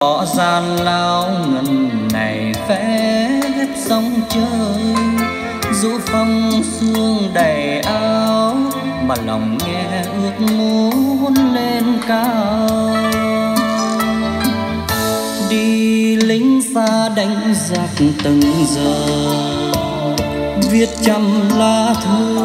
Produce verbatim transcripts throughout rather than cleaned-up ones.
Họ gian lao ngân này phép sóng chơi, dù phong sương đầy áo mà lòng nghe ước muốn lên cao. Đi lính xa đánh giặc từng giờ, viết trăm lá thư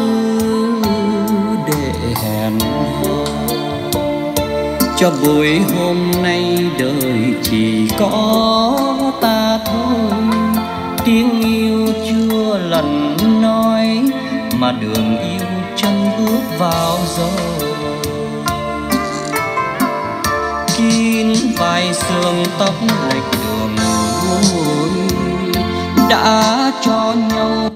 để hẹn hò. Cho buổi hôm nay đời chỉ có ta thôi, tiếng yêu chưa lần nói mà đường yêu chân bước vào rồi. Kín vai sương tóc lệch đường lối đã cho nhau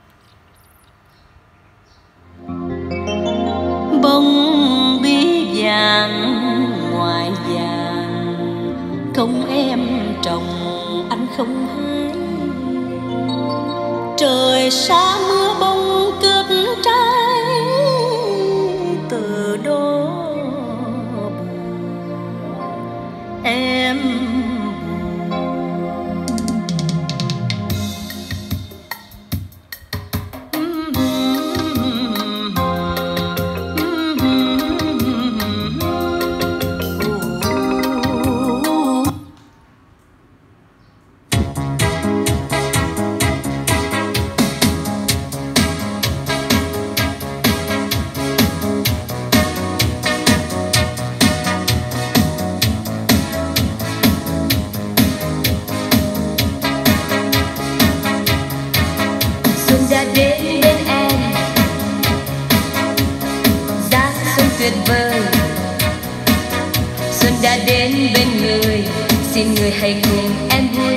bông bí vàng ngoài vàng, không em trồng anh không hái. Trời xa mưa bông cướp trái, từ đó buồn em tuyệt vời. Xuân đã đến bên người, xin người hãy cùng em vui